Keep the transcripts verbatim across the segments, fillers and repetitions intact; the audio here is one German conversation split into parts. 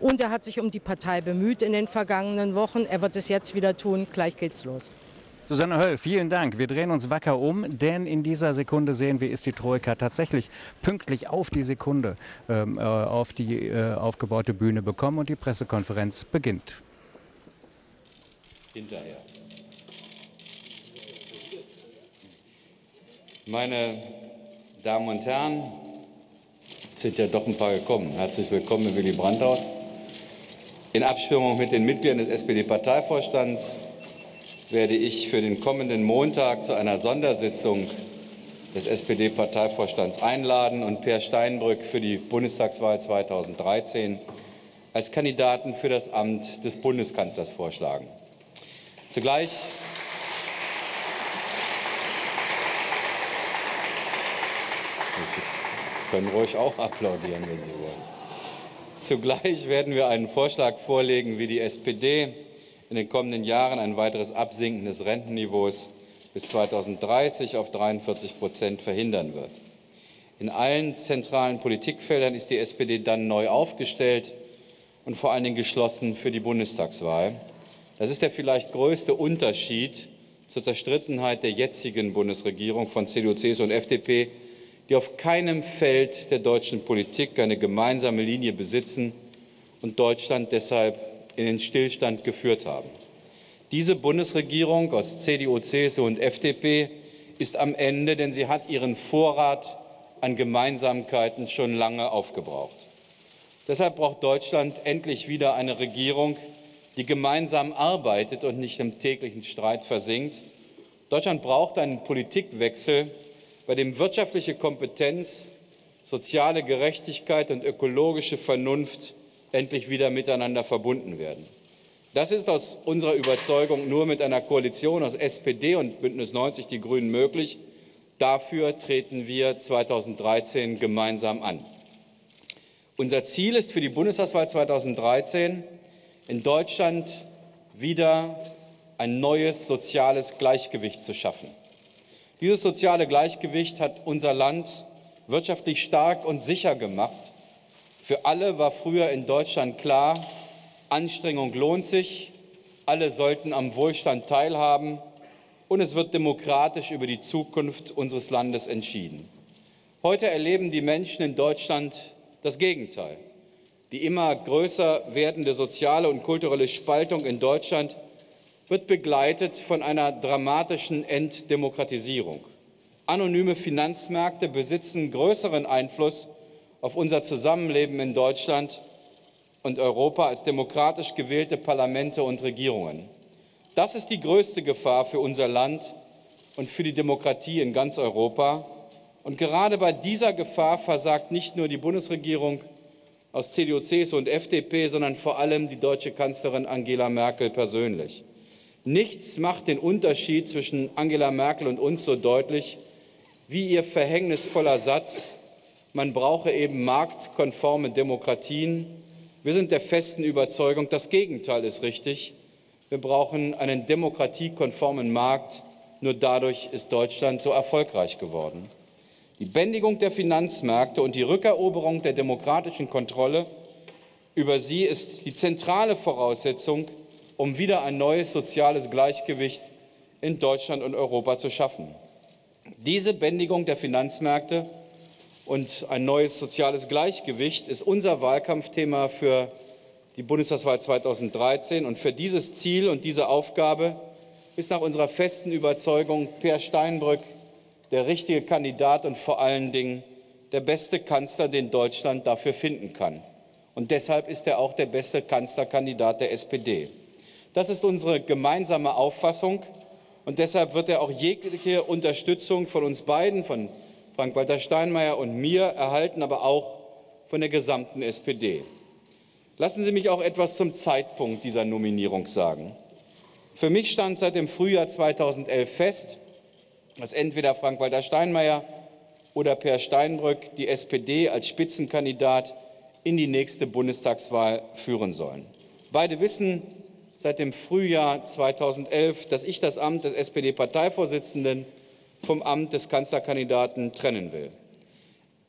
Und er hat sich um die Partei bemüht in den vergangenen Wochen. Er wird es jetzt wieder tun. Gleich geht's los. Susanne Höll, vielen Dank. Wir drehen uns wacker um, denn in dieser Sekunde sehen wir, ist die Troika tatsächlich pünktlich auf die Sekunde ähm, auf die äh, aufgebaute Bühne bekommen und die Pressekonferenz beginnt. Hinterher. Meine Damen und Herren, es sind ja doch ein paar gekommen. Herzlich willkommen im Willy Brandt-Haus. In Abstimmung mit den Mitgliedern des S P D-Parteivorstands werde ich für den kommenden Montag zu einer Sondersitzung des S P D-Parteivorstands einladen und Peer Steinbrück für die Bundestagswahl zweitausenddreizehn als Kandidaten für das Amt des Bundeskanzlers vorschlagen. Zugleich Sie können ruhig auch applaudieren, wenn Sie wollen. Zugleich werden wir einen Vorschlag vorlegen, wie die S P D in den kommenden Jahren ein weiteres Absinken des Rentenniveaus bis zweitausenddreißig auf dreiundvierzig Prozent verhindern wird. In allen zentralen Politikfeldern ist die S P D dann neu aufgestellt und vor allen Dingen geschlossen für die Bundestagswahl. Das ist der vielleicht größte Unterschied zur Zerstrittenheit der jetzigen Bundesregierung von C D U, C S U und F D P, die auf keinem Feld der deutschen Politik eine gemeinsame Linie besitzen und Deutschland deshalb in den Stillstand geführt haben. Diese Bundesregierung aus C D U, C S U und F D P ist am Ende, denn sie hat ihren Vorrat an Gemeinsamkeiten schon lange aufgebraucht. Deshalb braucht Deutschland endlich wieder eine Regierung, die gemeinsam arbeitet und nicht im täglichen Streit versinkt. Deutschland braucht einen Politikwechsel, bei dem wirtschaftliche Kompetenz, soziale Gerechtigkeit und ökologische Vernunft endlich wieder miteinander verbunden werden. Das ist aus unserer Überzeugung nur mit einer Koalition aus S P D und Bündnis neunzig Die Grünen möglich. Dafür treten wir zweitausenddreizehn gemeinsam an. Unser Ziel ist für die Bundestagswahl zweitausenddreizehn, in Deutschland wieder ein neues soziales Gleichgewicht zu schaffen. Dieses soziale Gleichgewicht hat unser Land wirtschaftlich stark und sicher gemacht. Für alle war früher in Deutschland klar, Anstrengung lohnt sich, alle sollten am Wohlstand teilhaben und es wird demokratisch über die Zukunft unseres Landes entschieden. Heute erleben die Menschen in Deutschland das Gegenteil. Die immer größer werdende soziale und kulturelle Spaltung in Deutschland wird begleitet von einer dramatischen Entdemokratisierung. Anonyme Finanzmärkte besitzen größeren Einfluss auf unser Zusammenleben in Deutschland und Europa als demokratisch gewählte Parlamente und Regierungen. Das ist die größte Gefahr für unser Land und für die Demokratie in ganz Europa. Und gerade bei dieser Gefahr versagt nicht nur die Bundesregierung aus C D U, C S U und F D P, sondern vor allem die deutsche Kanzlerin Angela Merkel persönlich. Nichts macht den Unterschied zwischen Angela Merkel und uns so deutlich wie ihr verhängnisvoller Satz: Man brauche eben marktkonforme Demokratien. Wir sind der festen Überzeugung, das Gegenteil ist richtig. Wir brauchen einen demokratiekonformen Markt. Nur dadurch ist Deutschland so erfolgreich geworden. Die Bändigung der Finanzmärkte und die Rückeroberung der demokratischen Kontrolle über sie ist die zentrale Voraussetzung, um wieder ein neues soziales Gleichgewicht in Deutschland und Europa zu schaffen. Diese Bändigung der Finanzmärkte und ein neues soziales Gleichgewicht ist unser Wahlkampfthema für die Bundestagswahl zweitausenddreizehn. Und für dieses Ziel und diese Aufgabe ist nach unserer festen Überzeugung Peer Steinbrück der richtige Kandidat und vor allen Dingen der beste Kanzler, den Deutschland dafür finden kann. Und deshalb ist er auch der beste Kanzlerkandidat der S P D. Das ist unsere gemeinsame Auffassung. Und deshalb wird er auch jegliche Unterstützung von uns beiden, von Frank-Walter Steinmeier und mir, erhalten, aber auch von der gesamten S P D. Lassen Sie mich auch etwas zum Zeitpunkt dieser Nominierung sagen. Für mich stand seit dem Frühjahr zweitausendelf fest, dass entweder Frank-Walter Steinmeier oder Peer Steinbrück die S P D als Spitzenkandidat in die nächste Bundestagswahl führen sollen. Beide wissen seit dem Frühjahr zweitausendelf, dass ich das Amt des S P D-Parteivorsitzenden vom Amt des Kanzlerkandidaten trennen will.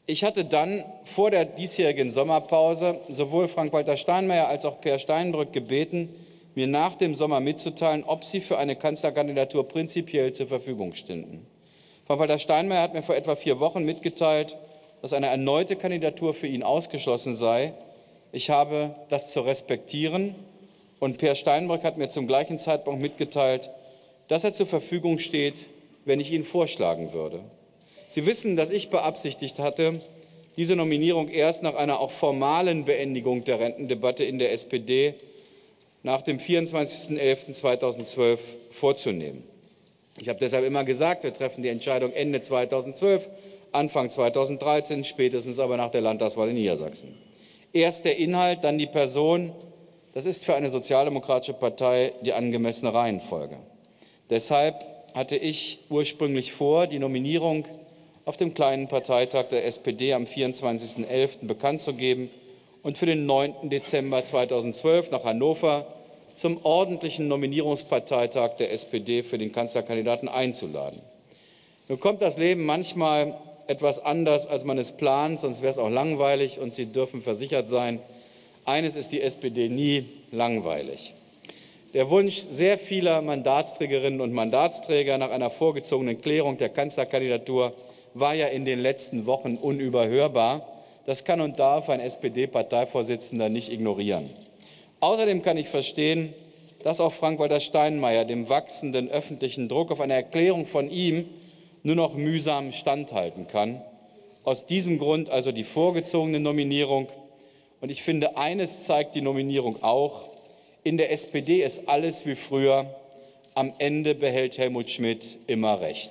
Ich hatte dann vor der diesjährigen Sommerpause sowohl Frank-Walter Steinmeier als auch Peer Steinbrück gebeten, mir nach dem Sommer mitzuteilen, ob sie für eine Kanzlerkandidatur prinzipiell zur Verfügung stünden. Frank-Walter Steinmeier hat mir vor etwa vier Wochen mitgeteilt, dass eine erneute Kandidatur für ihn ausgeschlossen sei. Ich habe das zu respektieren, und Peer Steinbrück hat mir zum gleichen Zeitpunkt mitgeteilt, dass er zur Verfügung steht, wenn ich ihn vorschlagen würde. Sie wissen, dass ich beabsichtigt hatte, diese Nominierung erst nach einer auch formalen Beendigung der Rentendebatte in der S P D nach dem vierundzwanzigsten elften zweitausendzwölf vorzunehmen. Ich habe deshalb immer gesagt, wir treffen die Entscheidung Ende zweitausendzwölf, Anfang zweitausenddreizehn, spätestens aber nach der Landtagswahl in Niedersachsen. Erst der Inhalt, dann die Person. Das ist für eine sozialdemokratische Partei die angemessene Reihenfolge. Deshalb hatte ich ursprünglich vor, die Nominierung auf dem kleinen Parteitag der S P D am vierundzwanzigsten elften bekannt zu geben und für den neunten Dezember zweitausendzwölf nach Hannover zum ordentlichen Nominierungsparteitag der S P D für den Kanzlerkandidaten einzuladen. Nun kommt das Leben manchmal etwas anders, als man es plant, sonst wäre es auch langweilig, und Sie dürfen versichert sein, eines ist die S P D nie: langweilig. Der Wunsch sehr vieler Mandatsträgerinnen und Mandatsträger nach einer vorgezogenen Klärung der Kanzlerkandidatur war ja in den letzten Wochen unüberhörbar. Das kann und darf ein S P D-Parteivorsitzender nicht ignorieren. Außerdem kann ich verstehen, dass auch Frank-Walter Steinmeier dem wachsenden öffentlichen Druck auf eine Erklärung von ihm nur noch mühsam standhalten kann. Aus diesem Grund also die vorgezogene Nominierung. Und ich finde, eines zeigt die Nominierung auch: In der S P D ist alles wie früher. Am Ende behält Helmut Schmidt immer recht.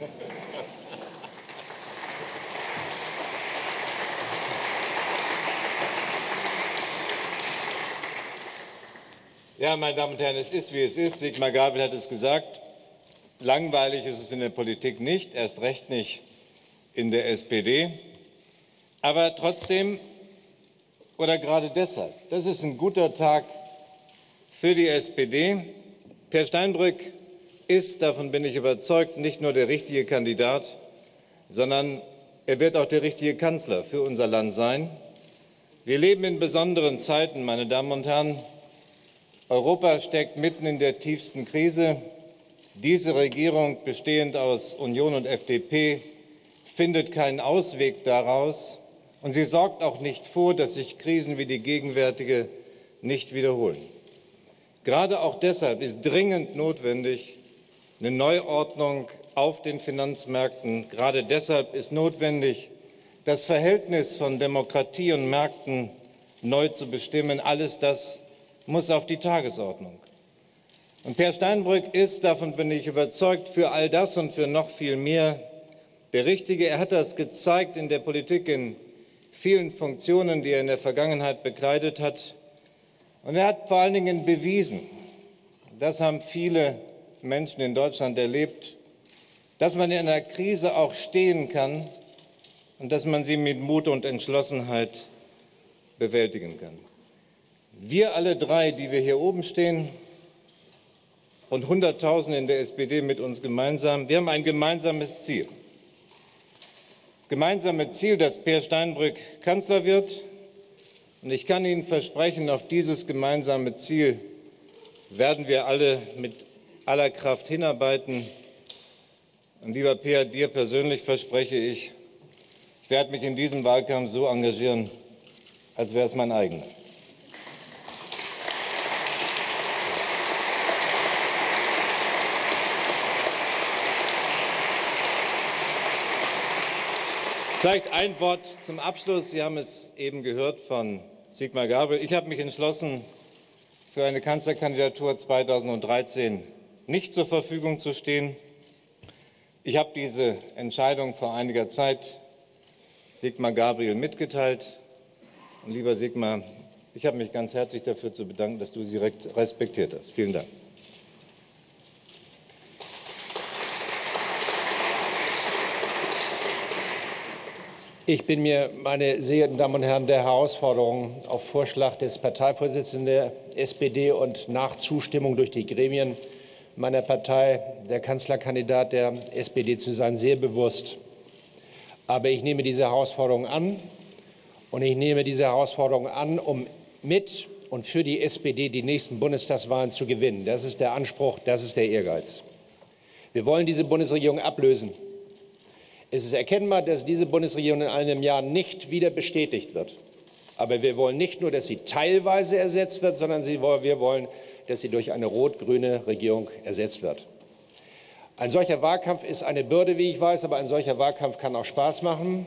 Ja, meine Damen und Herren, es ist, wie es ist. Sigmar Gabriel hat es gesagt. Langweilig ist es in der Politik nicht, erst recht nicht in der S P D. Aber trotzdem, oder gerade deshalb, das ist ein guter Tag für die S P D. Peer Steinbrück ist, davon bin ich überzeugt, nicht nur der richtige Kandidat, sondern er wird auch der richtige Kanzler für unser Land sein. Wir leben in besonderen Zeiten, meine Damen und Herren. Europa steckt mitten in der tiefsten Krise. Diese Regierung, bestehend aus Union und F D P, findet keinen Ausweg daraus. Und sie sorgt auch nicht vor, dass sich Krisen wie die gegenwärtige nicht wiederholen. Gerade auch deshalb ist dringend notwendig eine Neuordnung auf den Finanzmärkten. Gerade deshalb ist notwendig, das Verhältnis von Demokratie und Märkten neu zu bestimmen. Alles das muss auf die Tagesordnung. Und Peer Steinbrück ist, davon bin ich überzeugt, für all das und für noch viel mehr der Richtige. Er hat das gezeigt in der Politik in vielen Funktionen, die er in der Vergangenheit bekleidet hat. Und er hat vor allen Dingen bewiesen, das haben viele Menschen in Deutschland erlebt, dass man in einer Krise auch stehen kann und dass man sie mit Mut und Entschlossenheit bewältigen kann. Wir alle drei, die wir hier oben stehen, und Hunderttausende in der S P D mit uns gemeinsam, wir haben ein gemeinsames Ziel. Das gemeinsame Ziel, dass Peer Steinbrück Kanzler wird. Und ich kann Ihnen versprechen, auf dieses gemeinsame Ziel werden wir alle mit aller Kraft hinarbeiten. Und lieber Peer, dir persönlich verspreche ich, ich werde mich in diesem Wahlkampf so engagieren, als wäre es mein eigener. Vielleicht ein Wort zum Abschluss. Sie haben es eben gehört von Sigmar Gabriel. Ich habe mich entschlossen, für eine Kanzlerkandidatur zweitausenddreizehn nicht zur Verfügung zu stehen. Ich habe diese Entscheidung vor einiger Zeit Sigmar Gabriel mitgeteilt. Und lieber Sigmar, ich habe mich ganz herzlich dafür zu bedanken, dass du sie respektiert hast. Vielen Dank. Ich bin mir, meine sehr geehrten Damen und Herren, der Herausforderung auf Vorschlag des Parteivorsitzenden der S P D und nach Zustimmung durch die Gremien meiner Partei der Kanzlerkandidat der S P D zu sein, sehr bewusst. Aber ich nehme diese Herausforderung an und ich nehme diese Herausforderung an, um mit und für die S P D die nächsten Bundestagswahlen zu gewinnen. Das ist der Anspruch, das ist der Ehrgeiz. Wir wollen diese Bundesregierung ablösen. Es ist erkennbar, dass diese Bundesregierung in einem Jahr nicht wieder bestätigt wird. Aber wir wollen nicht nur, dass sie teilweise ersetzt wird, sondern wir wollen, dass sie durch eine rot-grüne Regierung ersetzt wird. Ein solcher Wahlkampf ist eine Bürde, wie ich weiß, aber ein solcher Wahlkampf kann auch Spaß machen.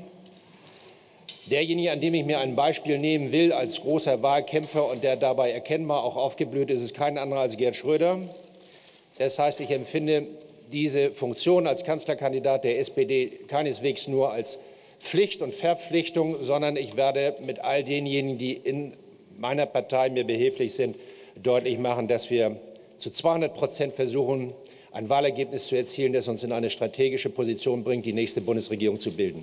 Derjenige, an dem ich mir ein Beispiel nehmen will als großer Wahlkämpfer und der dabei erkennbar auch aufgeblüht ist, ist kein anderer als Gerhard Schröder. Das heißt, ich empfinde diese Funktion als Kanzlerkandidat der S P D keineswegs nur als Pflicht und Verpflichtung, sondern ich werde mit all denjenigen, die in meiner Partei mir behilflich sind, deutlich machen, dass wir zu zweihundert Prozent versuchen, ein Wahlergebnis zu erzielen, das uns in eine strategische Position bringt, die nächste Bundesregierung zu bilden.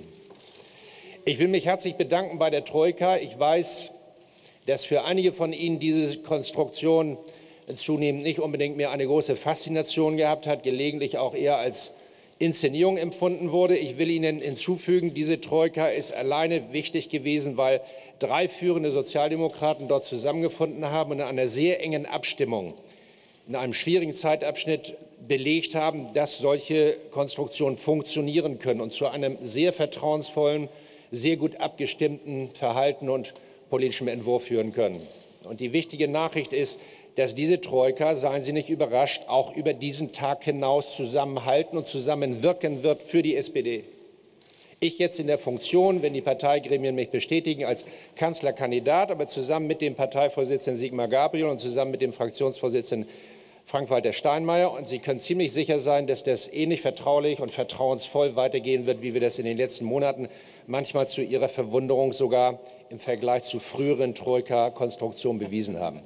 Ich will mich herzlich bedanken bei der Troika. Ich weiß, dass für einige von Ihnen diese Konstruktion zunehmend nicht unbedingt mehr eine große Faszination gehabt hat, gelegentlich auch eher als Inszenierung empfunden wurde. Ich will Ihnen hinzufügen, diese Troika ist alleine wichtig gewesen, weil drei führende Sozialdemokraten dort zusammengefunden haben und in einer sehr engen Abstimmung in einem schwierigen Zeitabschnitt belegt haben, dass solche Konstruktionen funktionieren können und zu einem sehr vertrauensvollen, sehr gut abgestimmten Verhalten und politischem Entwurf führen können. Und die wichtige Nachricht ist, dass diese Troika, seien Sie nicht überrascht, auch über diesen Tag hinaus zusammenhalten und zusammenwirken wird für die S P D. Ich jetzt in der Funktion, wenn die Parteigremien mich bestätigen, als Kanzlerkandidat, aber zusammen mit dem Parteivorsitzenden Sigmar Gabriel und zusammen mit dem Fraktionsvorsitzenden Frank-Walter Steinmeier. Und Sie können ziemlich sicher sein, dass das ähnlich vertraulich und vertrauensvoll weitergehen wird, wie wir das in den letzten Monaten manchmal zu Ihrer Verwunderung sogar im Vergleich zu früheren Troika-Konstruktionen bewiesen haben.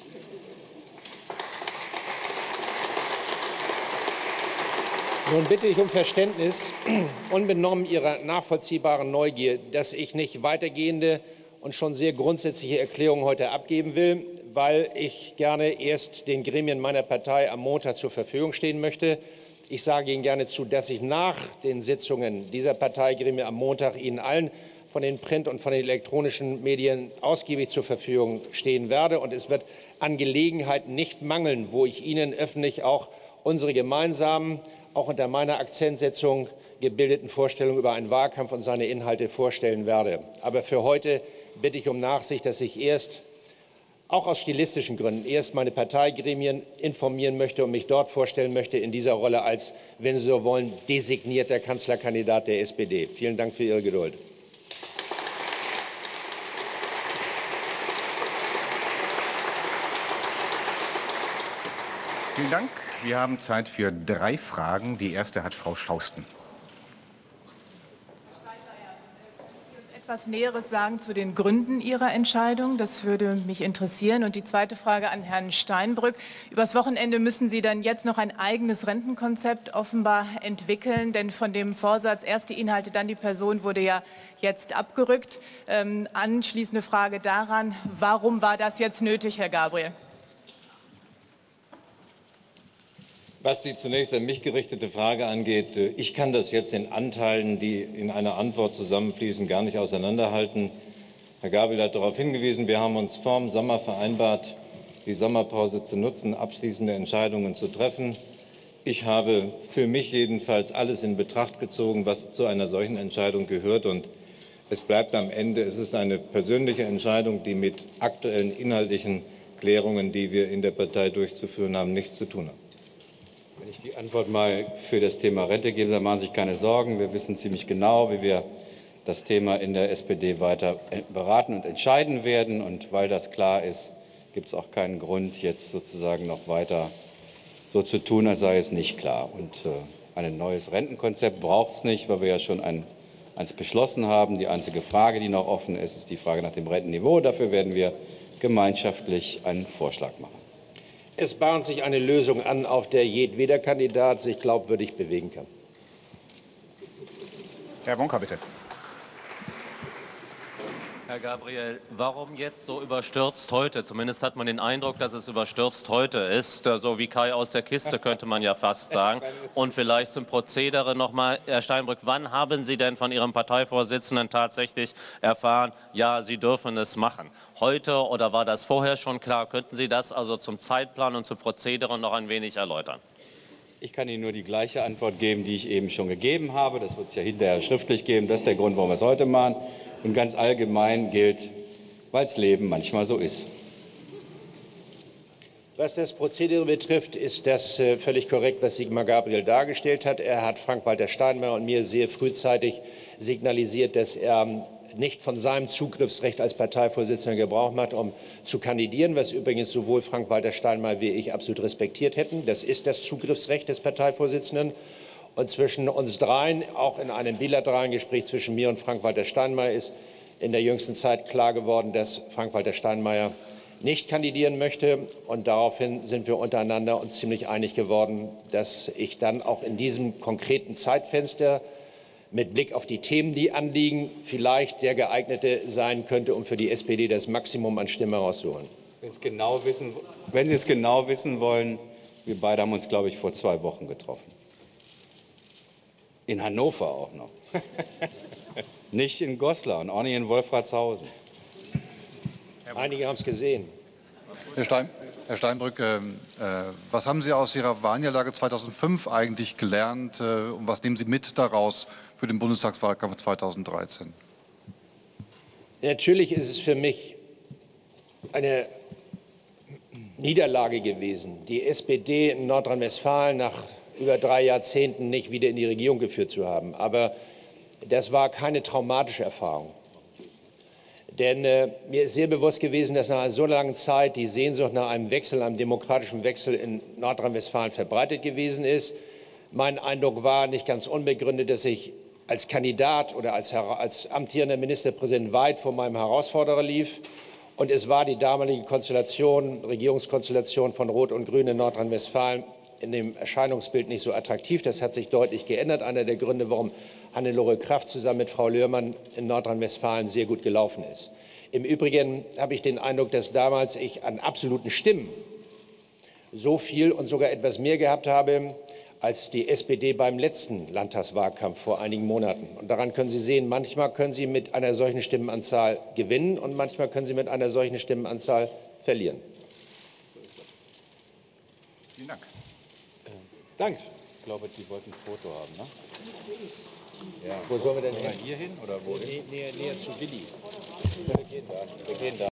Nun bitte ich um Verständnis, unbenommen Ihrer nachvollziehbaren Neugier, dass ich nicht weitergehende und schon sehr grundsätzliche Erklärungen heute abgeben will, weil ich gerne erst den Gremien meiner Partei am Montag zur Verfügung stehen möchte. Ich sage Ihnen gerne zu, dass ich nach den Sitzungen dieser Parteigremien am Montag Ihnen allen von den Print- und von den elektronischen Medien ausgiebig zur Verfügung stehen werde. Und es wird an Gelegenheiten nicht mangeln, wo ich Ihnen öffentlich auch unsere gemeinsamen, auch unter meiner Akzentsetzung gebildeten Vorstellungen über einen Wahlkampf und seine Inhalte vorstellen werde. Aber für heute bitte ich um Nachsicht, dass ich erst, auch aus stilistischen Gründen, erst meine Parteigremien informieren möchte und mich dort vorstellen möchte in dieser Rolle als, wenn Sie so wollen, designierter Kanzlerkandidat der S P D. Vielen Dank für Ihre Geduld. Vielen Dank. Wir haben Zeit für drei Fragen. Die erste hat Frau Schausten. Etwas Näheres sagen zu den Gründen Ihrer Entscheidung? Das würde mich interessieren. Und die zweite Frage an Herrn Steinbrück. Übers Wochenende müssen Sie dann jetzt noch ein eigenes Rentenkonzept offenbar entwickeln, denn von dem Vorsatz erst die Inhalte, dann die Person wurde ja jetzt abgerückt. Ähm, anschließende Frage daran, warum war das jetzt nötig, Herr Gabriel? Was die zunächst an mich gerichtete Frage angeht, ich kann das jetzt in Anteilen, die in einer Antwort zusammenfließen, gar nicht auseinanderhalten. Herr Gabriel hat darauf hingewiesen, wir haben uns vorm Sommer vereinbart, die Sommerpause zu nutzen, abschließende Entscheidungen zu treffen. Ich habe für mich jedenfalls alles in Betracht gezogen, was zu einer solchen Entscheidung gehört. Und es bleibt am Ende, es ist eine persönliche Entscheidung, die mit aktuellen inhaltlichen Klärungen, die wir in der Partei durchzuführen haben, nichts zu tun hat. Wenn ich die Antwort mal für das Thema Rente gebe, dann machen Sie sich keine Sorgen. Wir wissen ziemlich genau, wie wir das Thema in der S P D weiter beraten und entscheiden werden. Und weil das klar ist, gibt es auch keinen Grund, jetzt sozusagen noch weiter so zu tun, als sei es nicht klar. Und äh, ein neues Rentenkonzept braucht es nicht, weil wir ja schon ein, eins beschlossen haben. Die einzige Frage, die noch offen ist, ist die Frage nach dem Rentenniveau. Dafür werden wir gemeinschaftlich einen Vorschlag machen. Es bahnt sich eine Lösung an, auf der jedweder Kandidat sich glaubwürdig bewegen kann. Herr Wonka, bitte. Herr Gabriel, warum jetzt so überstürzt heute? Zumindest hat man den Eindruck, dass es überstürzt heute ist. So wie Kai aus der Kiste, könnte man ja fast sagen. Und vielleicht zum Prozedere noch mal, Herr Steinbrück, wann haben Sie denn von Ihrem Parteivorsitzenden tatsächlich erfahren, ja, Sie dürfen es machen? Heute oder war das vorher schon klar? Könnten Sie das also zum Zeitplan und zum Prozedere noch ein wenig erläutern? Ich kann Ihnen nur die gleiche Antwort geben, die ich eben schon gegeben habe. Das wird es ja hinterher schriftlich geben. Das ist der Grund, warum wir es heute machen. Und ganz allgemein gilt, weil das Leben manchmal so ist. Was das Prozedere betrifft, ist das äh, völlig korrekt, was Sigmar Gabriel dargestellt hat. Er hat Frank-Walter Steinmeier und mir sehr frühzeitig signalisiert, dass er nicht von seinem Zugriffsrecht als Parteivorsitzender Gebrauch macht, um zu kandidieren, was übrigens sowohl Frank-Walter Steinmeier wie ich absolut respektiert hätten. Das ist das Zugriffsrecht des Parteivorsitzenden. Und zwischen uns dreien, auch in einem bilateralen Gespräch zwischen mir und Frank-Walter Steinmeier, ist in der jüngsten Zeit klar geworden, dass Frank-Walter Steinmeier nicht kandidieren möchte. Und daraufhin sind wir untereinander uns ziemlich einig geworden, dass ich dann auch in diesem konkreten Zeitfenster mit Blick auf die Themen, die anliegen, vielleicht der geeignete sein könnte, um für die S P D das Maximum an Stimmen herauszuholen. Wenn Sie es genau wissen, wenn Sie es genau wissen wollen, wir beide haben uns, glaube ich, vor zwei Wochen getroffen. In Hannover auch noch. Nicht in Goslar und auch nicht in Wolfratshausen. Einige haben es gesehen. Herr, Stein, Herr Steinbrück, äh, was haben Sie aus Ihrer Wahlniederlage zweitausendfünf eigentlich gelernt äh, und was nehmen Sie mit daraus für den Bundestagswahlkampf zweitausenddreizehn? Natürlich ist es für mich eine Niederlage gewesen, die S P D in Nordrhein-Westfalen nach über drei Jahrzehnten nicht wieder in die Regierung geführt zu haben. Aber das war keine traumatische Erfahrung. Denn äh, mir ist sehr bewusst gewesen, dass nach einer so langen Zeit die Sehnsucht nach einem Wechsel, einem demokratischen Wechsel in Nordrhein-Westfalen verbreitet gewesen ist. Mein Eindruck war nicht ganz unbegründet, dass ich als Kandidat oder als, als amtierender Ministerpräsident weit vor meinem Herausforderer lief. Und es war die damalige Konstellation, Regierungskonstellation von Rot und Grün in Nordrhein-Westfalen in dem Erscheinungsbild nicht so attraktiv. Das hat sich deutlich geändert. Einer der Gründe, warum Hannelore Kraft zusammen mit Frau Löhrmann in Nordrhein-Westfalen sehr gut gelaufen ist. Im Übrigen habe ich den Eindruck, dass damals ich an absoluten Stimmen so viel und sogar etwas mehr gehabt habe als die S P D beim letzten Landtagswahlkampf vor einigen Monaten. Und daran können Sie sehen, manchmal können Sie mit einer solchen Stimmenanzahl gewinnen und manchmal können Sie mit einer solchen Stimmenanzahl verlieren. Vielen Dank. Danke. Ich glaube, die wollten ein Foto haben, ne? Ja. Wo sollen wir denn hin? Hier hin oder wo? Näher, näher zu Willi. Wir gehen da. Wir gehen da.